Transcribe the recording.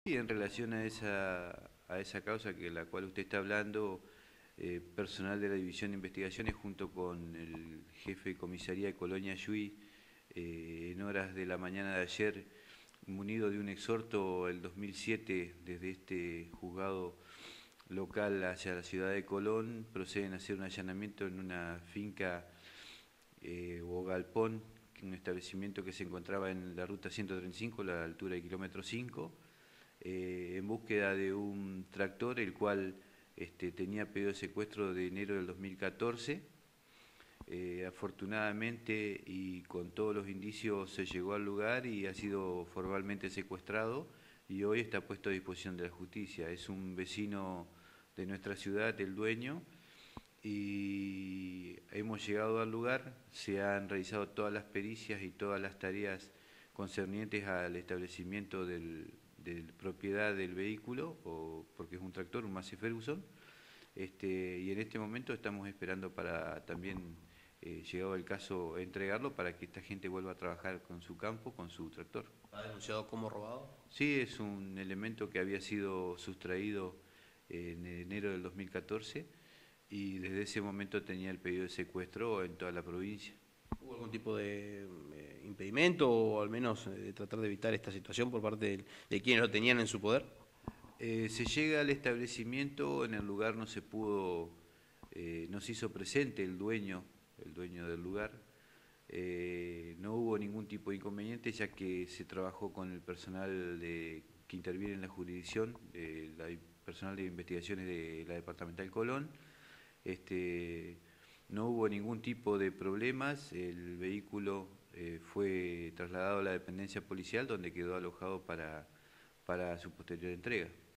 Y en relación a esa causa que la cual usted está hablando, personal de la División de Investigaciones junto con el jefe de comisaría de Colonia Yui, en horas de la mañana de ayer, munido de un exhorto el 2007 desde este juzgado local hacia la ciudad de Colón, proceden a hacer un allanamiento en una finca o galpón, un establecimiento que se encontraba en la ruta 135, a la altura del kilómetro 5, en búsqueda de un tractor, el cual tenía pedido de secuestro de enero del 2014. Afortunadamente y con todos los indicios se llegó al lugar y ha sido formalmente secuestrado y hoy está puesto a disposición de la justicia. Es un vecino de nuestra ciudad, el dueño, y hemos llegado al lugar, se han realizado todas las pericias y todas las tareas concernientes al establecimiento de propiedad del vehículo, porque es un tractor, un Massey Ferguson, y en este momento estamos esperando para también, llegado el caso, entregarlo para que esta gente vuelva a trabajar con su campo, con su tractor. ¿Ha denunciado como robado? Sí, es un elemento que había sido sustraído en enero del 2014 y desde ese momento tenía el pedido de secuestro en toda la provincia. ¿Hubo algún tipo de impedimento o al menos de tratar de evitar esta situación por parte de quienes lo tenían en su poder? Se llega al establecimiento, en el lugar no se pudo, no se hizo presente el dueño del lugar. No hubo ningún tipo de inconveniente ya que se trabajó con el personal que interviene en la jurisdicción, personal de investigaciones de la Departamental Colón. No hubo ningún tipo de problemas, el vehículo fue trasladado a la dependencia policial donde quedó alojado para su posterior entrega.